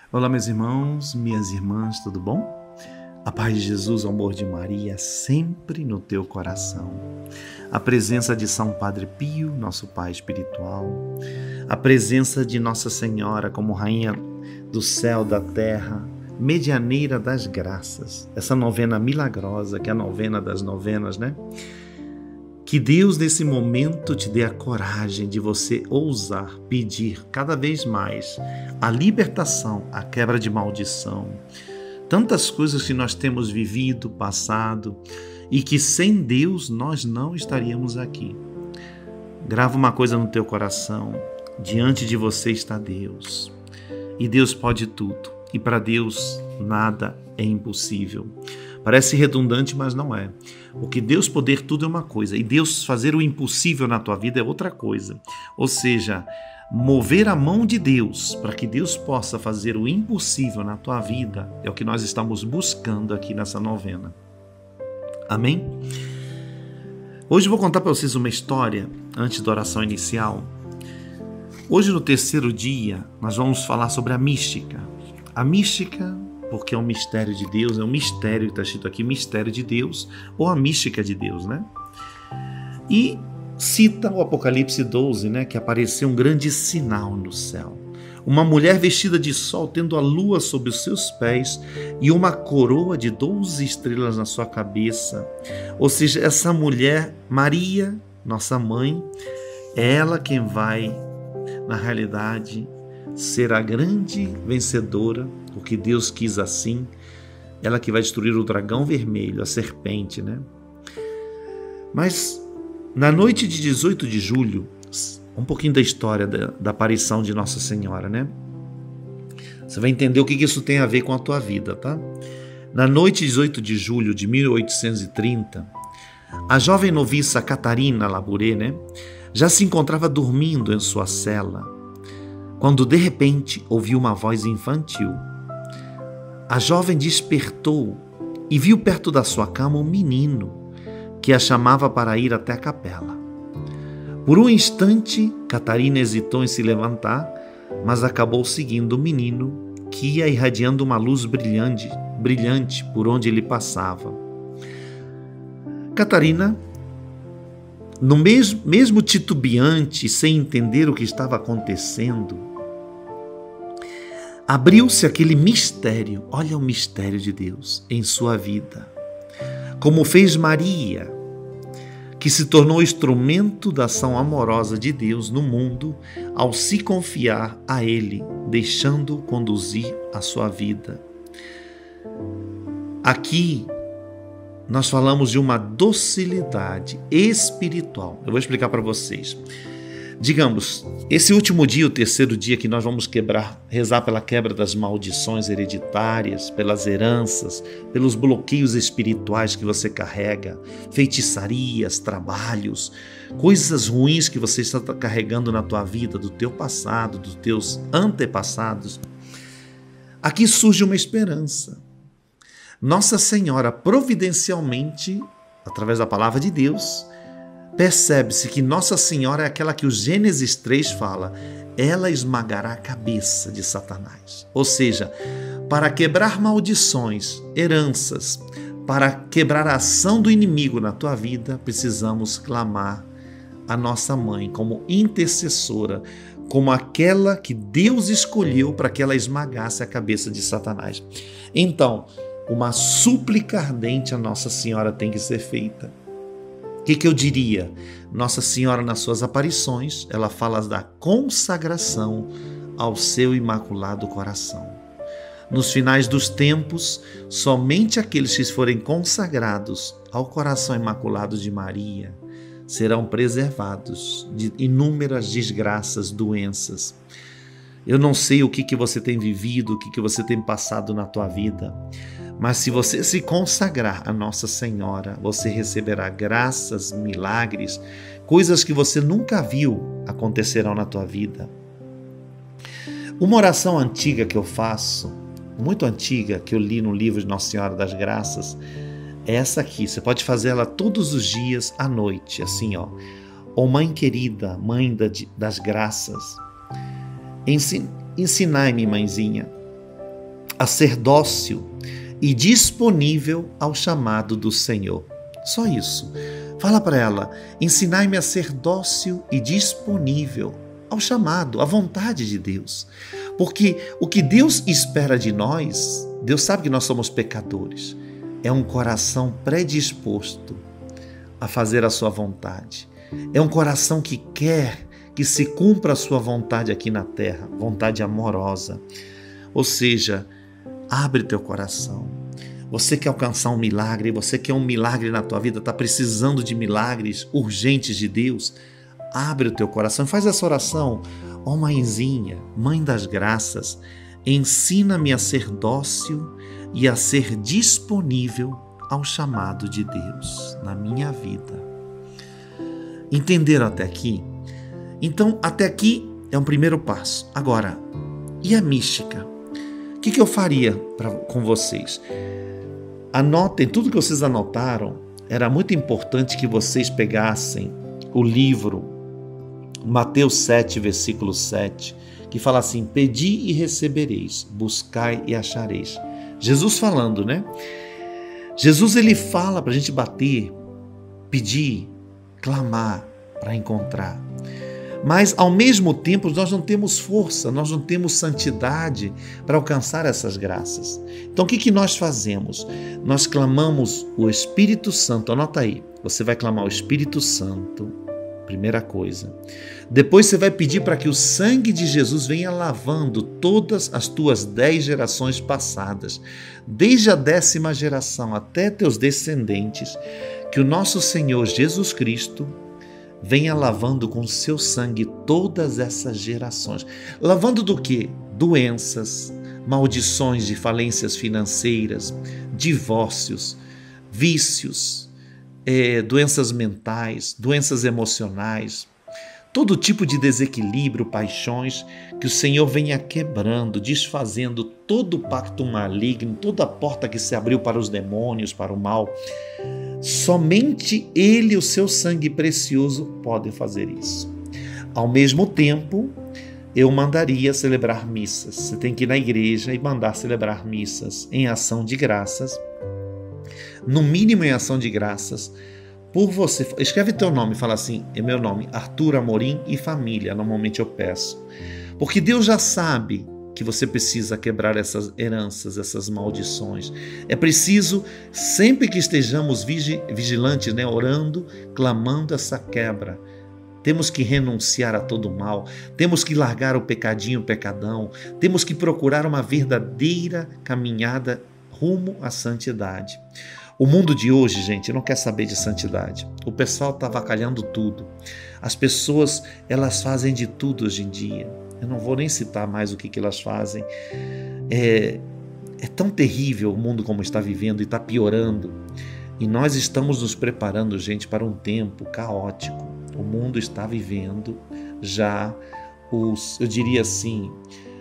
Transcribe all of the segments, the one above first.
Olá, meus irmãos, minhas irmãs, tudo bom? A paz de Jesus, o amor de Maria, sempre no teu coração. A presença de São Padre Pio, nosso pai espiritual. A presença de Nossa Senhora como Rainha do céu, da terra, medianeira das graças. Essa novena milagrosa, que é a novena das novenas, né? Que Deus, nesse momento, te dê a coragem de você ousar pedir cada vez mais a libertação, a quebra de maldição. Tantas coisas que nós temos vivido, passado, e que sem Deus nós não estaríamos aqui. Grava uma coisa no teu coração: diante de você está Deus. E Deus pode tudo. E para Deus nada é impossível. Parece redundante, mas não é. Porque Deus poder tudo é uma coisa, e Deus fazer o impossível na tua vida é outra coisa. Ou seja, mover a mão de Deus para que Deus possa fazer o impossível na tua vida é o que nós estamos buscando aqui nessa novena. Amém? Hoje eu vou contar para vocês uma história antes da oração inicial. Hoje, no terceiro dia, nós vamos falar sobre a mística. A mística, porque é um mistério de Deus, é um mistério que está escrito aqui, mistério de Deus, ou a mística de Deus, né? E cita o Apocalipse 12, né? Que apareceu um grande sinal no céu. Uma mulher vestida de sol, tendo a lua sob os seus pés e uma coroa de 12 estrelas na sua cabeça. Ou seja, essa mulher, Maria, nossa mãe, é ela quem vai, na realidade, ser a grande vencedora, porque Deus quis assim. Ela que vai destruir o dragão vermelho, a serpente, né? Mas na noite de 18 de julho, um pouquinho da história da aparição de Nossa Senhora, né? Você vai entender o que isso tem a ver com a tua vida, tá? Na noite de 18 de julho de 1830, a jovem noviça Catarina Labouré, né, já se encontrava dormindo em sua cela, quando de repente ouviu uma voz infantil. A jovem despertou e viu perto da sua cama um menino que a chamava para ir até a capela. Por um instante, Catarina hesitou em se levantar, mas acabou seguindo o menino, que ia irradiando uma luz brilhante por onde ele passava. Catarina, mesmo titubeante, sem entender o que estava acontecendo, abriu-se aquele mistério, olha o mistério de Deus em sua vida, como fez Maria, que se tornou instrumento da ação amorosa de Deus no mundo ao se confiar a Ele, deixando-o conduzir a sua vida. Aqui nós falamos de uma docilidade espiritual. Eu vou explicar para vocês. Digamos, esse último dia, o terceiro dia, que nós vamos rezar pela quebra das maldições hereditárias, pelas heranças, pelos bloqueios espirituais que você carrega, feitiçarias, trabalhos, coisas ruins que você está carregando na tua vida, do teu passado, dos teus antepassados. Aqui surge uma esperança. Nossa Senhora, providencialmente, através da palavra de Deus, percebe-se que Nossa Senhora é aquela que o Gênesis 3 fala, ela esmagará a cabeça de Satanás. Ou seja, para quebrar maldições, heranças, para quebrar a ação do inimigo na tua vida, precisamos clamar a nossa mãe como intercessora, como aquela que Deus escolheu para que ela esmagasse a cabeça de Satanás. Então, uma súplica ardente a Nossa Senhora tem que ser feita. O que eu diria? Nossa Senhora, nas suas aparições, ela fala da consagração ao seu imaculado coração. Nos finais dos tempos, somente aqueles que forem consagrados ao coração imaculado de Maria serão preservados de inúmeras desgraças, doenças. Eu não sei o que você tem vivido, o que você tem passado na tua vida, mas se você se consagrar a Nossa Senhora, você receberá graças, milagres, coisas que você nunca viu acontecerão na tua vida. Uma oração antiga que eu faço, muito antiga, que eu li no livro de Nossa Senhora das Graças, é essa aqui. Você pode fazer ela todos os dias à noite, assim, ó. Ó Mãe querida, Mãe das Graças, ensinai-me, mãezinha, a ser dócil e disponível ao chamado do Senhor. Só isso. Fala para ela: ensinai-me a ser dócil e disponível ao chamado, à vontade de Deus. Porque o que Deus espera de nós, Deus sabe que nós somos pecadores, é um coração predisposto a fazer a sua vontade. É um coração que quer que se cumpra a sua vontade aqui na terra, vontade amorosa. Ou seja, abre teu coração. Você quer alcançar um milagre, você quer um milagre na tua vida, está precisando de milagres urgentes de Deus, abre o teu coração e faz essa oração. Ó mãezinha, mãe das graças, ensina-me a ser dócil e a ser disponível ao chamado de Deus na minha vida. Entenderam até aqui? Então, até aqui é um primeiro passo. Agora, e a mística? O que eu faria com vocês? Anotem tudo que vocês anotaram. Era muito importante que vocês pegassem o livro Mateus 7, versículo 7, que fala assim: pedi e recebereis, buscai e achareis. Jesus falando, né? Jesus, ele fala para a gente bater, pedir, clamar para encontrar. Mas, ao mesmo tempo, nós não temos força, nós não temos santidade para alcançar essas graças. Então, o que nós fazemos? Nós clamamos o Espírito Santo. Anota aí, você vai clamar o Espírito Santo, primeira coisa. Depois você vai pedir para que o sangue de Jesus venha lavando todas as tuas 10 gerações passadas, desde a 10ª geração até teus descendentes, que o nosso Senhor Jesus Cristo venha lavando com seu sangue todas essas gerações. Lavando do quê? Doenças, maldições de falências financeiras, divórcios, vícios, doenças mentais, doenças emocionais, todo tipo de desequilíbrio, paixões, que o Senhor venha quebrando, desfazendo todo o pacto maligno, toda a porta que se abriu para os demônios, para o mal. Somente Ele e o seu sangue precioso podem fazer isso. Ao mesmo tempo, eu mandaria celebrar missas. Você tem que ir na igreja e mandar celebrar missas em ação de graças, no mínimo em ação de graças, por você. Escreve teu nome, fala assim: é meu nome, Arthur Amorim e família. Normalmente eu peço, porque Deus já sabe que você precisa quebrar essas heranças, essas maldições. É preciso, sempre que estejamos vigilantes, né, orando, clamando essa quebra. Temos que renunciar a todo mal, temos que largar o pecadinho, o pecadão, temos que procurar uma verdadeira caminhada rumo à santidade. O mundo de hoje, gente, não quer saber de santidade. O pessoal está avacalhando tudo. As pessoas, elas fazem de tudo hoje em dia. Eu não vou nem citar mais o que elas fazem. É tão terrível o mundo como está vivendo e está piorando. E nós estamos nos preparando, gente, para um tempo caótico. O mundo está vivendo já eu diria assim,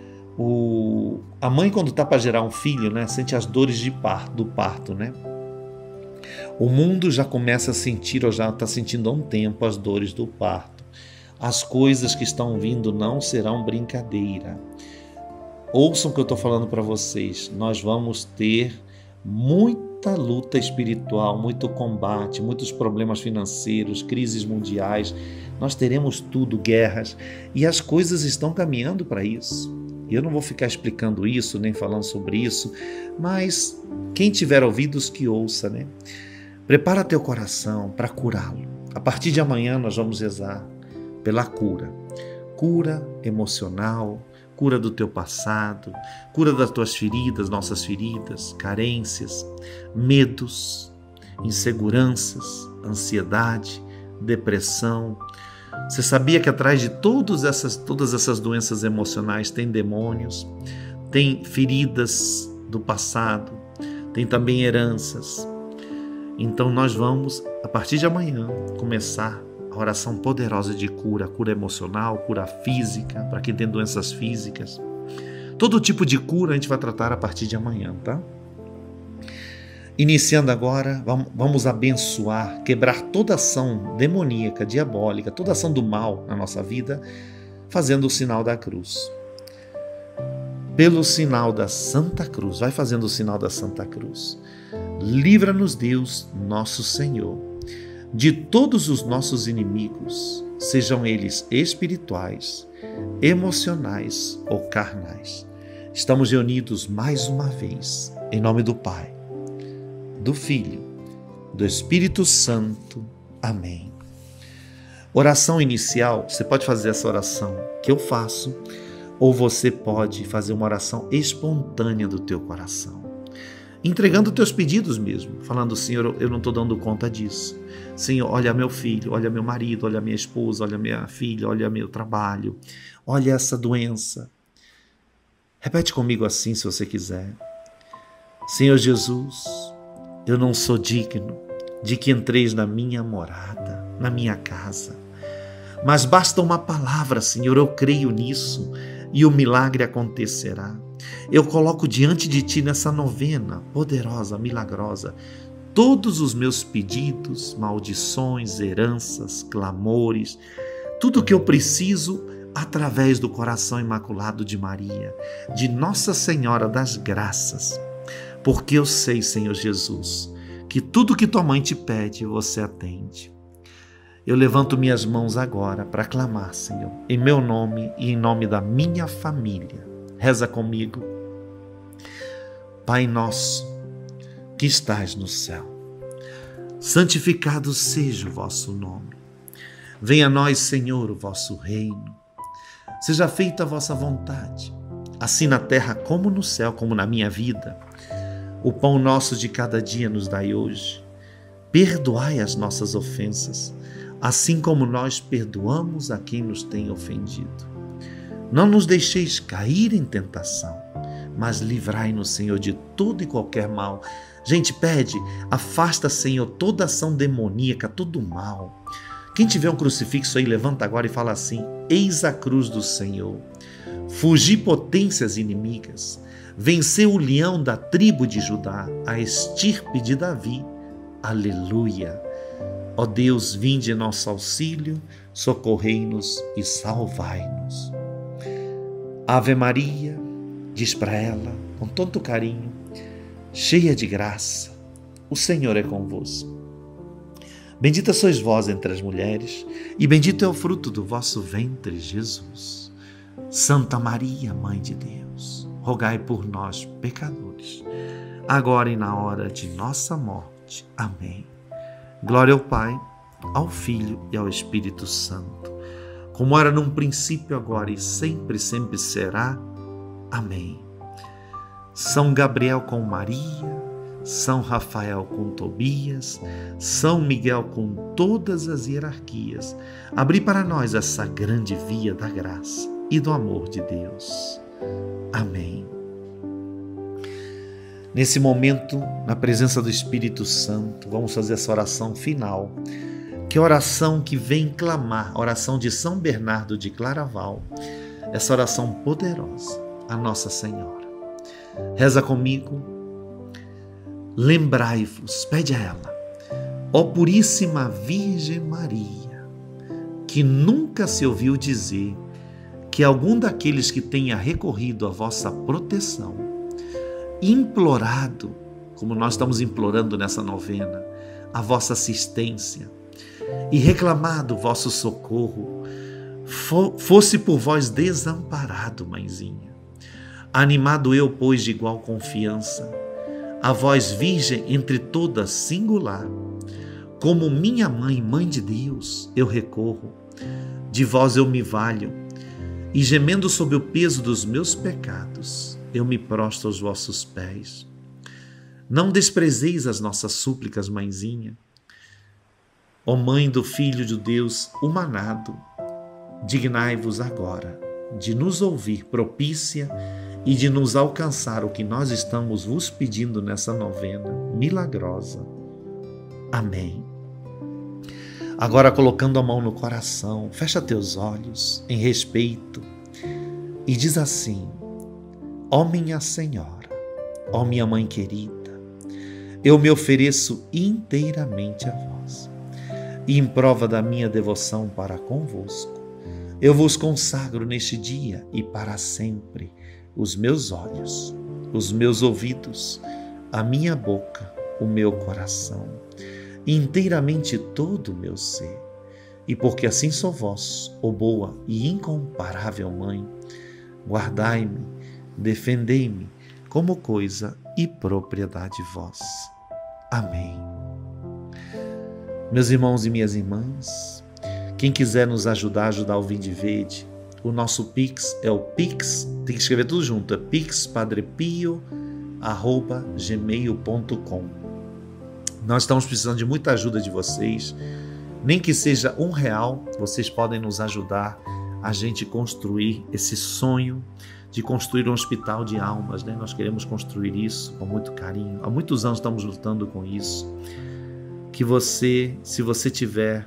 a mãe quando está para gerar um filho, né, sente as dores do parto, né? O mundo já começa a sentir, ou já está sentindo há um tempo, as dores do parto. As coisas que estão vindo não serão brincadeira. Ouçam o que eu estou falando para vocês. Nós vamos ter muita luta espiritual, muito combate, muitos problemas financeiros, crises mundiais. Nós teremos tudo, guerras, e as coisas estão caminhando para isso. Eu não vou ficar explicando isso, nem falando sobre isso, mas quem tiver ouvidos que ouça, né? Prepara teu coração para curá-lo. A partir de amanhã nós vamos rezar pela cura. Cura emocional, cura do teu passado, cura das tuas feridas, nossas feridas, carências, medos, inseguranças, ansiedade, depressão. Você sabia que atrás de todas essas doenças emocionais tem demônios, tem feridas do passado, tem também heranças. Então nós vamos, a partir de amanhã, começar a oração poderosa de cura, cura emocional, cura física, para quem tem doenças físicas. Todo tipo de cura a gente vai tratar a partir de amanhã, tá? Iniciando agora, vamos abençoar, quebrar toda ação demoníaca, diabólica, toda ação do mal na nossa vida, fazendo o sinal da cruz. pelo sinal da Santa Cruz, vai fazendo o sinal da Santa Cruz, livra-nos, Deus, nosso Senhor, de todos os nossos inimigos, sejam eles espirituais, emocionais ou carnais. Estamos reunidos mais uma vez, em nome do Pai, do Filho, do Espírito Santo. Amém. Oração inicial, você pode fazer essa oração que eu faço, ou você pode fazer uma oração espontânea do teu coração, entregando teus pedidos mesmo, falando: Senhor, eu não estou dando conta disso. Senhor, olha meu filho, olha meu marido, olha minha esposa, olha minha filha, olha meu trabalho, olha essa doença. Repete comigo assim, se você quiser. Senhor Jesus, eu não sou digno de que entreis na minha morada, na minha casa, mas basta uma palavra, Senhor, eu creio nisso e o milagre acontecerá. Eu coloco diante de Ti nessa novena poderosa, milagrosa, todos os meus pedidos, maldições, heranças, clamores, tudo que eu preciso através do coração imaculado de Maria, de Nossa Senhora das Graças, porque eu sei, Senhor Jesus, que tudo que Tua mãe te pede, você atende. Eu levanto minhas mãos agora para clamar, Senhor, em meu nome e em nome da minha família. Reza comigo. Pai nosso, que estás no céu, santificado seja o vosso nome. Venha a nós, Senhor, o vosso reino. Seja feita a vossa vontade, assim na terra como no céu, como na minha vida. O pão nosso de cada dia nos dai hoje. Perdoai as nossas ofensas, assim como nós perdoamos a quem nos tem ofendido. Não nos deixeis cair em tentação, mas livrai-nos, Senhor, de todo e qualquer mal. Gente, pede, afasta, Senhor, toda ação demoníaca, todo mal. Quem tiver um crucifixo aí, levanta agora e fala assim: eis a cruz do Senhor. Fugi potências inimigas. Venceu o leão da tribo de Judá, a estirpe de Davi. Aleluia. Ó Deus, vinde em nosso auxílio, socorrei-nos e salvai-nos. Ave Maria, diz para ela com tanto carinho, cheia de graça, o Senhor é convosco. Bendita sois vós entre as mulheres, e bendito é o fruto do vosso ventre, Jesus. Santa Maria, Mãe de Deus, rogai por nós, pecadores, agora e na hora de nossa morte. Amém. Glória ao Pai, ao Filho e ao Espírito Santo, como era num princípio, agora e sempre, sempre será. Amém. São Gabriel com Maria, São Rafael com Tobias, São Miguel com todas as hierarquias, abri para nós essa grande via da graça e do amor de Deus. Amém. Nesse momento, na presença do Espírito Santo, vamos fazer essa oração final, que é a oração que vem clamar, a oração de São Bernardo de Claraval, essa oração poderosa, a Nossa Senhora. Reza comigo. Lembrai-vos, pede a ela, ó Puríssima Virgem Maria, que nunca se ouviu dizer que algum daqueles que tenha recorrido à vossa proteção, implorado, como nós estamos implorando nessa novena, a vossa assistência e reclamado o vosso socorro, fosse por vós desamparado, mãezinha. Animado eu, pois, de igual confiança, a vós, Virgem entre todas singular, como minha mãe, Mãe de Deus, eu recorro, de vós eu me valho, e gemendo sob o peso dos meus pecados, eu me prostro aos vossos pés. Não desprezeis as nossas súplicas, mãezinha. Ó Mãe do Filho de Deus humanado, dignai-vos agora de nos ouvir propícia e de nos alcançar o que nós estamos vos pedindo nessa novena milagrosa. Amém. Agora, colocando a mão no coração, fecha teus olhos em respeito e diz assim: ó minha Senhora, ó minha Mãe querida, eu me ofereço inteiramente a vós, e em prova da minha devoção para convosco, eu vos consagro neste dia e para sempre os meus olhos, os meus ouvidos, a minha boca, o meu coração, inteiramente todo o meu ser. E porque assim sou vós, ó boa e incomparável Mãe, guardai-me, defendei-me como coisa e propriedade vós. Amém. Meus irmãos e minhas irmãs, quem quiser nos ajudar o Vinde Verde, o nosso Pix é o Pix, tem que escrever tudo junto, é pixpadrepio@gmail.com. Nós estamos precisando de muita ajuda de vocês, nem que seja R$1, vocês podem nos ajudar a gente construir esse sonho de construir um hospital de almas, né? Nós queremos construir isso com muito carinho. Há muitos anos estamos lutando com isso. Que você, se você tiver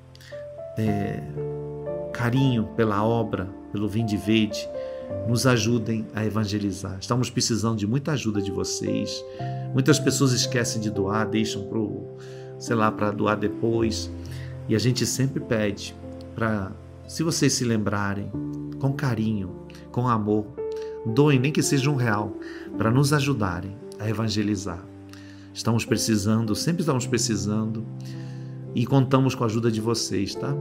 carinho pela obra, pelo Vinde Verde, nos ajudem a evangelizar. Estamos precisando de muita ajuda de vocês. Muitas pessoas esquecem de doar, deixam para doar depois. E a gente sempre pede para, se vocês se lembrarem, com carinho, com amor, doem nem que seja R$1 para nos ajudarem a evangelizar. Estamos precisando, sempre estamos precisando e contamos com a ajuda de vocês, tá?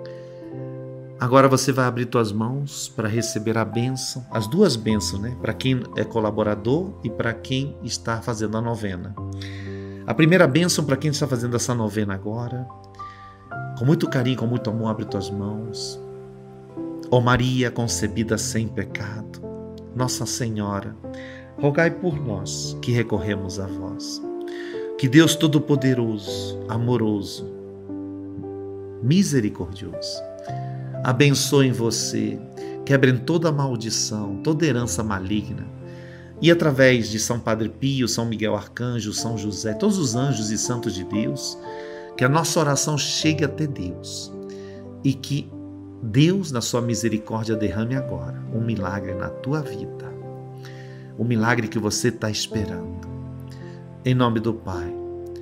Agora você vai abrir tuas mãos para receber a bênção, as duas bênçãos, né? Para quem é colaborador e para quem está fazendo a novena. A primeira bênção para quem está fazendo essa novena agora, com muito carinho, com muito amor, abre tuas mãos. Ó Maria concebida sem pecado, Nossa Senhora, rogai por nós que recorremos a vós. Que Deus Todo-Poderoso, amoroso, misericordioso, abençoe você, quebrem toda maldição, toda herança maligna, e através de São Padre Pio, São Miguel Arcanjo, São José, todos os anjos e santos de Deus, que a nossa oração chegue até Deus e que Deus, na sua misericórdia, derrame agora um milagre na tua vida, o milagre que você está esperando. Em nome do Pai,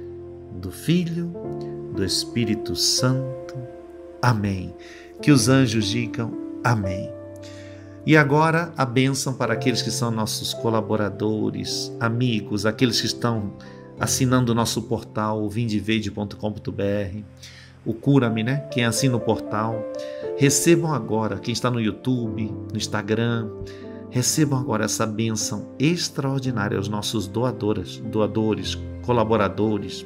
do Filho, do Espírito Santo. Amém. Que os anjos digam amém. E agora a bênção para aqueles que são nossos colaboradores, amigos, aqueles que estão assinando o nosso portal, vindeverde.com.br, o Cura-me, né? Quem assina o portal, recebam agora, quem está no YouTube, no Instagram, recebam agora essa bênção extraordinária aos nossos doadores, colaboradores.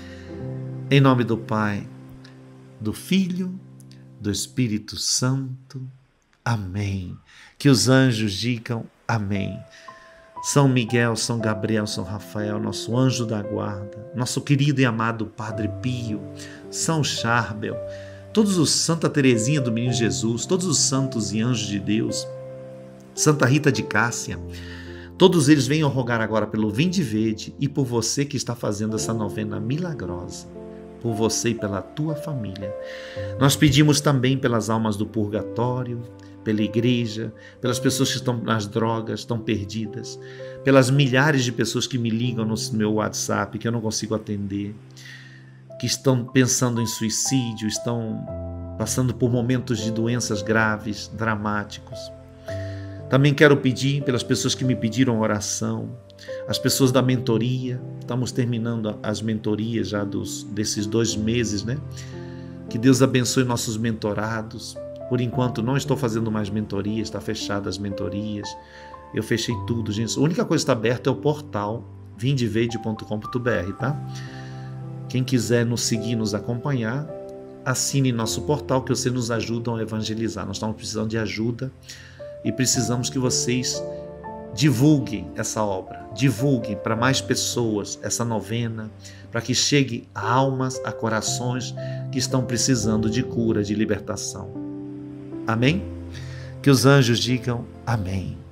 Em nome do Pai, do Filho, do Espírito Santo. Amém. Que os anjos digam amém. São Miguel, São Gabriel, São Rafael, nosso anjo da guarda, nosso querido e amado Padre Pio, São Charbel, todos os Santa Teresinha do Menino Jesus, todos os santos e anjos de Deus, Santa Rita de Cássia, todos eles venham rogar agora pelo Vinde Verde e por você que está fazendo essa novena milagrosa, por você e pela tua família. Nós pedimos também pelas almas do purgatório, pela igreja, pelas pessoas que estão nas drogas, estão perdidas, pelas milhares de pessoas que me ligam no meu WhatsApp, que eu não consigo atender, que estão pensando em suicídio, estão passando por momentos de doenças graves, dramáticos. Também quero pedir pelas pessoas que me pediram oração, as pessoas da mentoria, estamos terminando as mentorias já desses 2 meses, né? Que Deus abençoe nossos mentorados. Por enquanto não estou fazendo mais mentorias, está fechada as mentorias, eu fechei tudo, gente. A única coisa que está aberta é o portal vindeverde.com.br, tá? Quem quiser nos seguir, nos acompanhar, assine nosso portal que vocês nos ajudam a evangelizar. Nós estamos precisando de ajuda e precisamos que vocês divulguem essa obra, divulguem para mais pessoas essa novena, para que chegue a almas, a corações que estão precisando de cura, de libertação. Amém? Que os anjos digam amém.